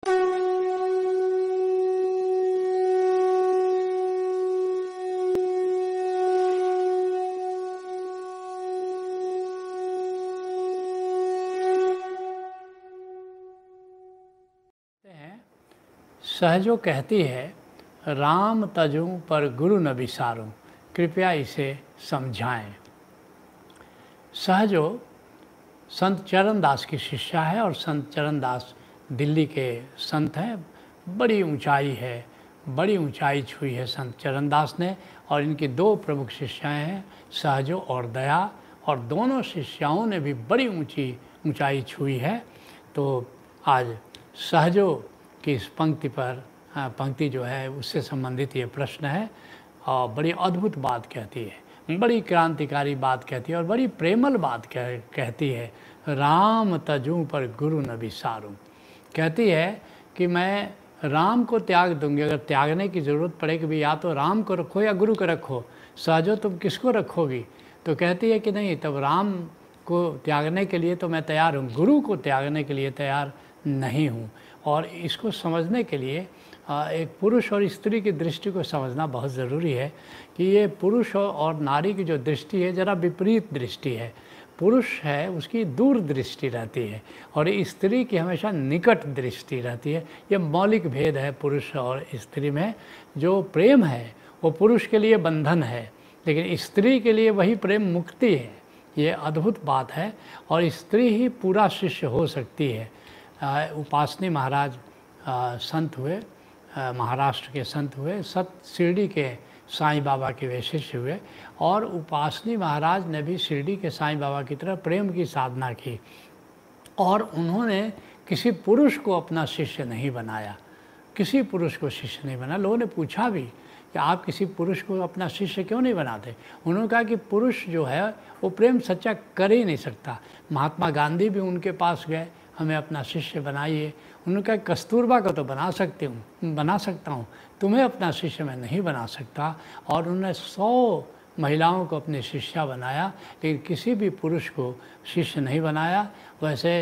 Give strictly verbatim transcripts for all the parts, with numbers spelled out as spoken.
सहजो कहती है, राम तजूं पर गुरु न विसारूं, कृपया इसे समझाएं। सहजो संत चरणदास की शिष्या है और संत चरणदास दिल्ली के संत हैं। बड़ी ऊंचाई है, बड़ी ऊंचाई छुई है संत चरणदास ने। और इनकी दो प्रमुख शिष्याएं हैं, सहजो और दया, और दोनों शिष्याओं ने भी बड़ी ऊंची ऊंचाई छुई है। तो आज सहजो कि इस पंक्ति पर पंक्ति जो है उससे संबंधित ये प्रश्न है और बड़ी अद्भुत बात कहती है, बड़ी क्रांतिकारी बात कहती है और बड़ी प्रेमल बात कह, कहती है। राम तजूं पर गुरु न विसारूं, कहती है कि मैं राम को त्याग दूंगी। अगर त्यागने की ज़रूरत पड़े कि भाई या तो राम को रखो या गुरु को रखो, सहजो तुम किसको रखोगी? तो कहती है कि नहीं, तब राम को त्यागने के लिए तो मैं तैयार हूँ, गुरु को त्यागने के लिए तैयार नहीं हूँ। और इसको समझने के लिए एक पुरुष और स्त्री की दृष्टि को समझना बहुत ज़रूरी है कि ये पुरुष और नारी की जो दृष्टि है ज़रा विपरीत दृष्टि है। पुरुष है उसकी दूर दृष्टि रहती है और स्त्री की हमेशा निकट दृष्टि रहती है। ये मौलिक भेद है पुरुष और स्त्री में। जो प्रेम है वो पुरुष के लिए बंधन है, लेकिन स्त्री के लिए वही प्रेम मुक्ति है। ये अद्भुत बात है और स्त्री ही पूरा शिष्य हो सकती है। उपासनी महाराज आ, संत हुए, आ, महाराष्ट्र के संत हुए, सत शिरडी के साईं बाबा के वे शिष्य हुए और उपासनी महाराज ने भी शिरडी के साईं बाबा की तरह प्रेम की साधना की और उन्होंने किसी पुरुष को अपना शिष्य नहीं बनाया, किसी पुरुष को शिष्य नहीं बनाया। लोगों ने पूछा भी कि आप किसी पुरुष को अपना शिष्य क्यों नहीं बनाते? उन्होंने कहा कि पुरुष जो है वो प्रेम सच्चा कर ही नहीं सकता। महात्मा गांधी भी उनके पास गए, हमें अपना शिष्य बनाइए। उन्होंने कहा कस्तूरबा को तो बना सकती हूँ, बना सकता हूँ, तुम्हें अपना शिष्य मैं नहीं बना सकता। और उन्होंने सौ महिलाओं को अपने शिष्या बनाया, लेकिन किसी भी पुरुष को शिष्य नहीं बनाया। वैसे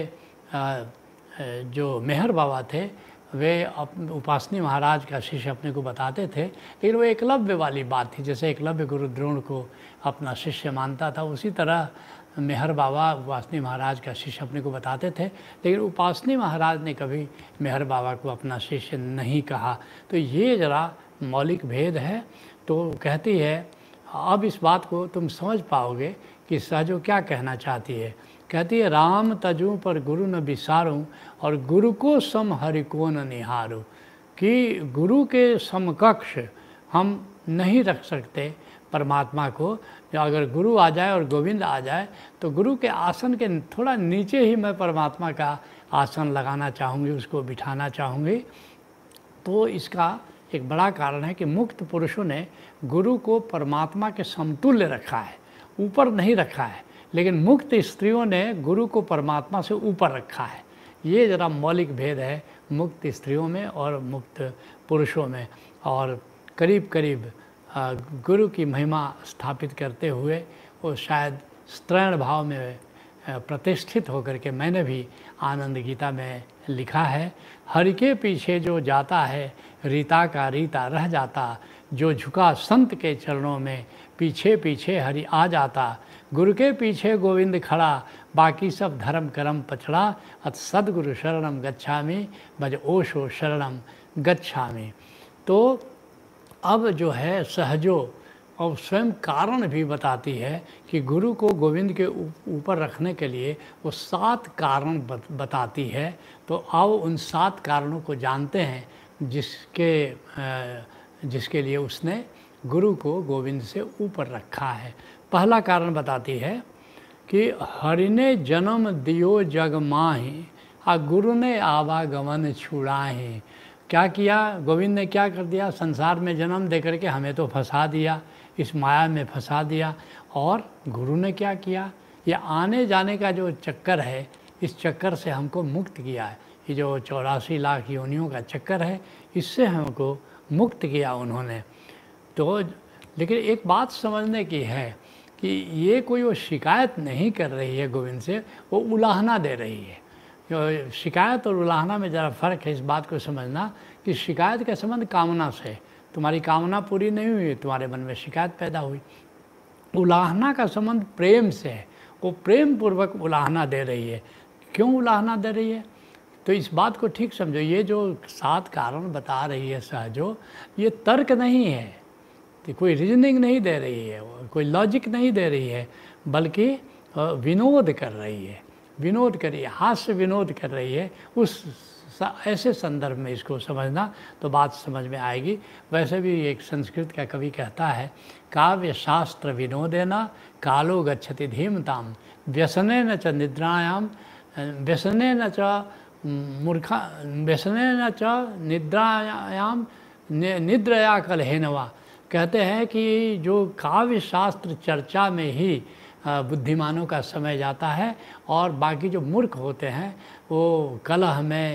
जो मेहर बाबा थे वे उपासनी महाराज का शिष्य अपने को बताते थे, लेकिन वो एकलव्य वाली बात थी। जैसे एकलव्य गुरु द्रोण को अपना शिष्य मानता था, उसी तरह मेहर बाबा उपासनी महाराज का शिष्य अपने को बताते थे, लेकिन उपासनी महाराज ने कभी मेहर बाबा को अपना शिष्य नहीं कहा। तो ये ज़रा मौलिक भेद है। तो कहती है, अब इस बात को तुम समझ पाओगे कि सहजो क्या कहना चाहती है। कहती है, राम तजूं पर गुरु न विसारूं और गुरु को सम हरि को न निहारूं, कि गुरु के समकक्ष हम नहीं रख सकते परमात्मा को। अगर गुरु आ जाए और गोविंद आ जाए तो गुरु के आसन के थोड़ा नीचे ही मैं परमात्मा का आसन लगाना चाहूँगी, उसको बिठाना चाहूँगी। तो इसका एक बड़ा कारण है कि मुक्त पुरुषों ने गुरु को परमात्मा के समतुल्य रखा है, ऊपर नहीं रखा है, लेकिन मुक्त स्त्रियों ने गुरु को परमात्मा से ऊपर रखा है। ये ज़रा मौलिक भेद है मुक्त स्त्रियों में और मुक्त पुरुषों में। और करीब करीब गुरु की महिमा स्थापित करते हुए वो शायद स्त्रैण भाव में प्रतिष्ठित होकर के, मैंने भी आनंद गीता में लिखा है, हरि के पीछे जो जाता है रीता का रीता रह जाता, जो झुका संत के चरणों में पीछे पीछे हरि आ जाता, गुरु के पीछे गोविंद खड़ा, बाकी सब धर्म कर्म पछड़ा, अत सद्गुरु शरणम गच्छामि, भज ओशो शरणम गच्छामि। तो अब जो है सहजो और स्वयं कारण भी बताती है कि गुरु को गोविंद के ऊपर रखने के लिए वो सात कारण बताती है। तो आओ उन सात कारणों को जानते हैं जिसके जिसके लिए उसने गुरु को गोविंद से ऊपर रखा है। पहला कारण बताती है कि हरि ने जन्म दियो जग माहि, आ गुरु ने आवागमन छुड़ाहि। क्या किया गोविंद ने? क्या कर दिया? संसार में जन्म दे करके हमें तो फंसा दिया, इस माया में फंसा दिया। और गुरु ने क्या किया? ये आने जाने का जो चक्कर है, इस चक्कर से हमको मुक्त किया है। ये जो चौरासी लाख योनियों का चक्कर है, इससे हमको मुक्त किया उन्होंने। तो लेकिन एक बात समझने की है कि ये कोई वो शिकायत नहीं कर रही है गोविंद से, वो उलाहना दे रही है। शिकायत और उलाहना में ज़रा फ़र्क है, इस बात को समझना कि शिकायत का संबंध कामना से है। तुम्हारी कामना पूरी नहीं हुई, तुम्हारे मन में शिकायत पैदा हुई। उलाहना का संबंध प्रेम से है, वो प्रेम पूर्वक उलाहना दे रही है। क्यों उलाहना दे रही है? तो इस बात को ठीक समझो, ये जो सात कारण बता रही है सहजो, ये तर्क नहीं है, तो कोई रीजनिंग नहीं दे रही है, कोई लॉजिक नहीं दे रही है, बल्कि विनोद कर रही है, विनोद कर रही है, हास्य विनोद कर रही है। उस ऐसे संदर्भ में इसको समझना तो बात समझ में आएगी। वैसे भी एक संस्कृत का कवि कहता है, काव्य शास्त्र विनोदेन कालो गच्छति धीमताम व्यसने न च निद्रायाम व्यसने न च मूर्खा व्यसने न च निद्रायाम निद्रया कलहेनवा। कहते हैं कि जो काव्य शास्त्र चर्चा में ही बुद्धिमानों का समय जाता है और बाकी जो मूर्ख होते हैं वो कलह में,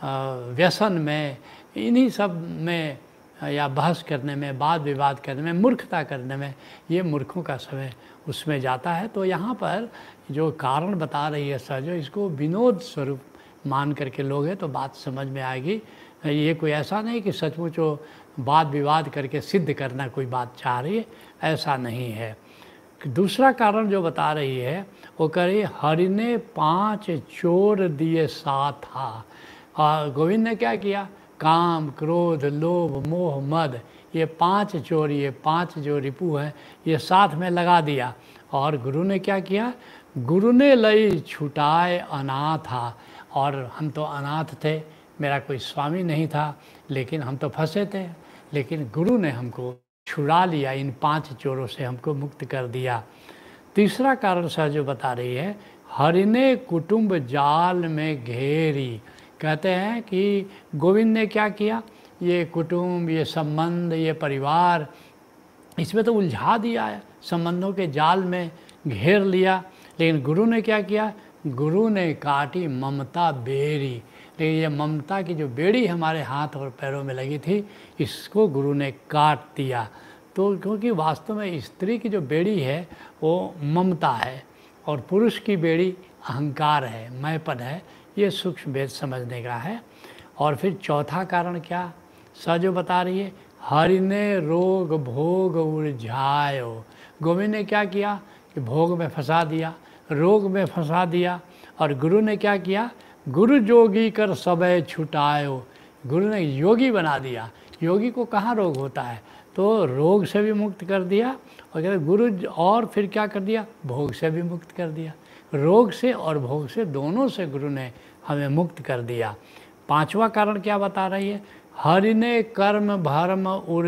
व्यसन में, इन्हीं सब में या बहस करने में, वाद विवाद करने में, मूर्खता करने में, ये मूर्खों का समय उसमें जाता है। तो यहाँ पर जो कारण बता रही है सहजो, इसको विनोद स्वरूप मान करके लोग हैं तो बात समझ में आएगी। ये कोई ऐसा नहीं कि सचमुच वो वाद विवाद करके सिद्ध करना कोई बात चाह रही है, ऐसा नहीं है। दूसरा कारण जो बता रही है वो कह रही है, हरि ने पांच चोर दिए साथा। और गोविंद ने क्या किया? काम, क्रोध, लोभ, मोह, मद, ये पांच चोर, ये पांच जो रिपु हैं, ये साथ में लगा दिया। और गुरु ने क्या किया? गुरु ने लई छुटाए अनाथा। और हम तो अनाथ थे, मेरा कोई स्वामी नहीं था, लेकिन हम तो फंसे थे, लेकिन गुरु ने हमको छुड़ा लिया, इन पांच चोरों से हमको मुक्त कर दिया। तीसरा कारण सहजो बता रही है, हरि ने कुटुंब जाल में घेरी। कहते हैं कि गोविंद ने क्या किया? ये कुटुंब, ये संबंध, ये परिवार, इसमें तो उलझा दिया है, संबंधों के जाल में घेर लिया। लेकिन गुरु ने क्या किया? गुरु ने काटी ममता बेड़ी। लेकिन ये ममता की जो बेड़ी हमारे हाथ और पैरों में लगी थी, इसको गुरु ने काट दिया। तो क्योंकि वास्तव में स्त्री की जो बेड़ी है वो ममता है और पुरुष की बेड़ी अहंकार है, मैंपन है। ये सूक्ष्म भेद समझने का है। और फिर चौथा कारण क्या सहजो बता रही है, हरि ने रोग भोग उलझायो। गोविंद ने क्या किया कि भोग में फंसा दिया, रोग में फंसा दिया। और गुरु ने क्या किया? गुरु जोगी कर सबे छुटायो। गुरु ने योगी बना दिया। योगी को कहाँ रोग होता है? तो रोग से भी मुक्त कर दिया। और कहते गुरु, और फिर क्या कर दिया? भोग से भी मुक्त कर दिया। रोग से और भोग से, दोनों से गुरु ने हमें मुक्त कर दिया। पांचवा कारण क्या बता रही है? हरि ने कर्म भरम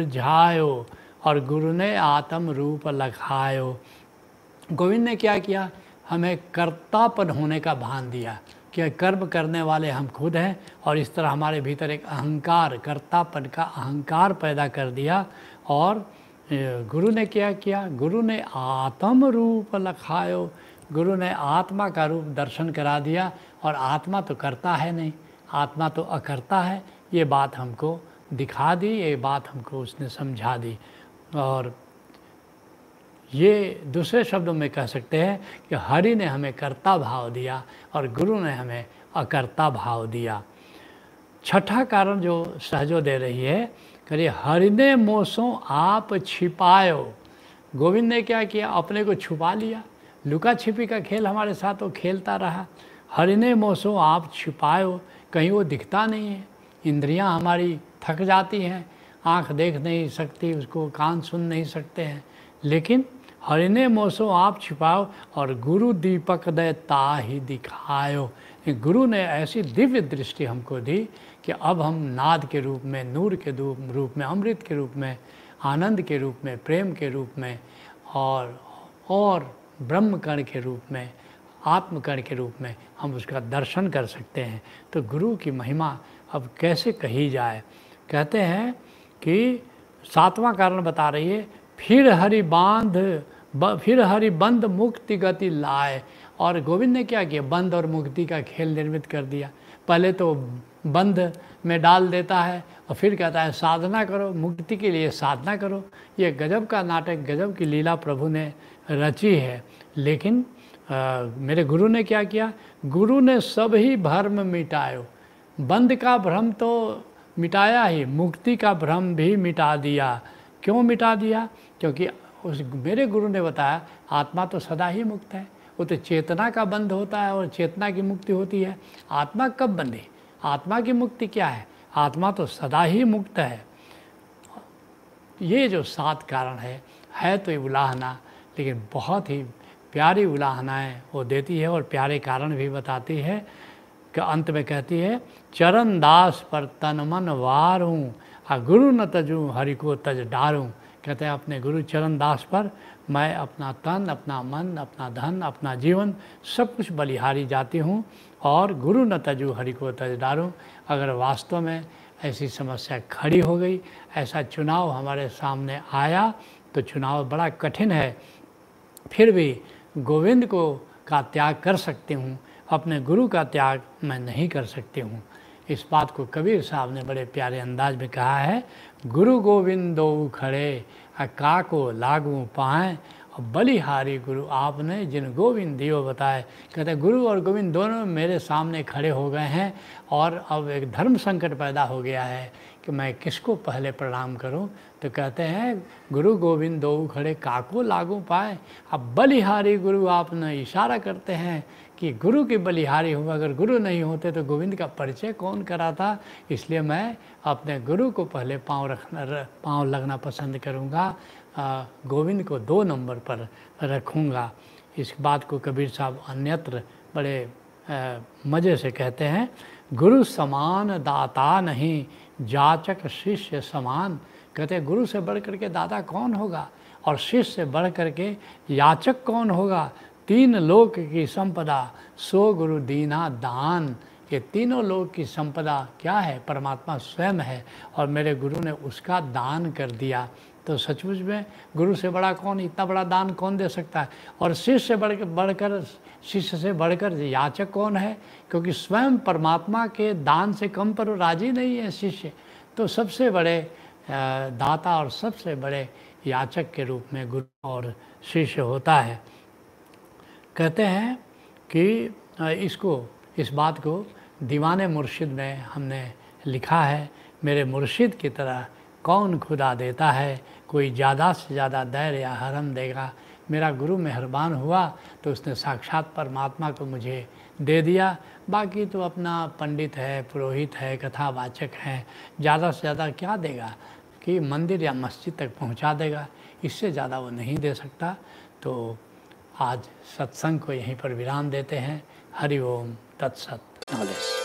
उलझायो और गुरु ने आत्म रूप लखायो। गोविंद ने क्या किया? हमें कर्तापन होने का भान दिया कि कर्म करने वाले हम खुद हैं, और इस तरह हमारे भीतर एक अहंकार, कर्तापन का अहंकार पैदा कर दिया। और गुरु ने क्या किया? गुरु ने आत्म रूप लखायो। गुरु ने आत्मा का रूप दर्शन करा दिया। और आत्मा तो करता है नहीं, आत्मा तो अकर्ता है, ये बात हमको दिखा दी, ये बात हमको उसने समझा दी। और ये दूसरे शब्दों में कह सकते हैं कि हरि ने हमें कर्ता भाव दिया और गुरु ने हमें अकर्ता भाव दिया। छठा कारण जो सहजो दे रही है, करिए हरि ने मोसों आप छिपायो। गोविंद ने क्या किया? अपने को छुपा लिया। लुका छिपी का खेल हमारे साथ वो खेलता रहा। हरि ने मोसों आप छिपायो, कहीं वो दिखता नहीं है। इंद्रियां हमारी थक जाती हैं, आँख देख नहीं सकती उसको, कान सुन नहीं सकते हैं, लेकिन हरि ने मोसो आप छिपाओ और गुरु दीपक दे ताहि दिखायो। गुरु ने ऐसी दिव्य दृष्टि हमको दी कि अब हम नाद के रूप में, नूर के रूप में, अमृत के रूप में, आनंद के रूप में, प्रेम के रूप में और और ब्रह्म कण के रूप में, आत्मकण के रूप में हम उसका दर्शन कर सकते हैं। तो गुरु की महिमा अब कैसे कही जाए? कहते हैं कि सातवां कारण बता रही है, फिर हरि बांध ब, फिर हरि बंद मुक्ति गति लाए। और गोविंद ने क्या किया? बंद और मुक्ति का खेल निर्मित कर दिया। पहले तो बंद में डाल देता है और फिर कहता है साधना करो, मुक्ति के लिए साधना करो। ये गजब का नाटक, गजब की लीला प्रभु ने रची है। लेकिन आ, मेरे गुरु ने क्या किया, गुरु ने सभी भ्रम मिटायो, बंध का भ्रम तो मिटाया ही, मुक्ति का भ्रम भी मिटा दिया। क्यों मिटा दिया? क्योंकि उस मेरे गुरु ने बताया आत्मा तो सदा ही मुक्त है, वो तो चेतना का बंध होता है और चेतना की मुक्ति होती है। आत्मा कब बंधे? आत्मा की मुक्ति क्या है? आत्मा तो सदा ही मुक्त है। ये जो सात कारण है है तो उलाहना, लेकिन बहुत ही प्यारी उलाहनाएँ वो देती है और प्यारे कारण भी बताती है कि अंत में कहती है, चरण दास पर तन मन वारूँ, आ गुरु न तजूँ हरि को तज डारूँ। कहते हैं अपने गुरु चरण दास पर मैं अपना तन, अपना मन, अपना धन, अपना जीवन सब कुछ बलिहारी जाती हूँ और गुरु न तजू हरि को तज डारूँ। अगर वास्तव में ऐसी समस्या खड़ी हो गई, ऐसा चुनाव हमारे सामने आया, तो चुनाव बड़ा कठिन है, फिर भी गोविंद को का त्याग कर सकती हूँ, अपने गुरु का त्याग मैं नहीं कर सकती हूँ। इस बात को कबीर साहब ने बड़े प्यारे अंदाज में कहा है, गुरु गोविंद दो खड़े आ का को लागू पाएँ, और बलिहारी गुरु आपने जिन गोविंद दियो बताए। कहते गुरु और गोविंद दोनों मेरे सामने खड़े हो गए हैं और अब एक धर्म संकट पैदा हो गया है कि मैं किसको पहले प्रणाम करूं। तो कहते हैं गुरु गोविंद दो खड़े काको लागू पाए। अब बलिहारी गुरु आपने इशारा करते हैं कि गुरु की बलिहारी हो, अगर गुरु नहीं होते तो गोविंद का परिचय कौन कराता। इसलिए मैं अपने गुरु को पहले पाँव रखना पाँव लगना पसंद करूँगा, गोविंद को दो नंबर पर रखूँगा। इस बात को कबीर साहब अन्यत्र बड़े मज़े से कहते हैं, गुरु समान दाता नहीं जाचक शिष्य समान। कहते हैं गुरु से बढ़ करके दाता कौन होगा और शिष्य से बढ़ करके याचक कौन होगा। तीन लोक की संपदा सो गुरु दीना दान। ये तीनों लोक की संपदा क्या है? परमात्मा स्वयं है और मेरे गुरु ने उसका दान कर दिया। तो सचमुच में गुरु से बड़ा कौन, इतना बड़ा दान कौन दे सकता है। और शिष्य से बढ़ बढ़कर शिष्य से बढ़कर याचक कौन है, क्योंकि स्वयं परमात्मा के दान से कम पर राजी नहीं है शिष्य। तो सबसे बड़े दाता और सबसे बड़े याचक के रूप में गुरु और शिष्य होता है। कहते हैं कि इसको इस बात को दीवाने मुर्शिद में हमने लिखा है, मेरे मुर्शिद की तरह कौन खुदा देता है, कोई ज़्यादा से ज़्यादा दैर या हरम देगा। मेरा गुरु मेहरबान हुआ तो उसने साक्षात परमात्मा को मुझे दे दिया। बाकी तो अपना पंडित है, पुरोहित है, कथावाचक है, ज़्यादा से ज़्यादा क्या देगा कि मंदिर या मस्जिद तक पहुंचा देगा, इससे ज़्यादा वो नहीं दे सकता। तो आज सत्संग को यहीं पर विराम देते हैं। हरि ओम तत्सत।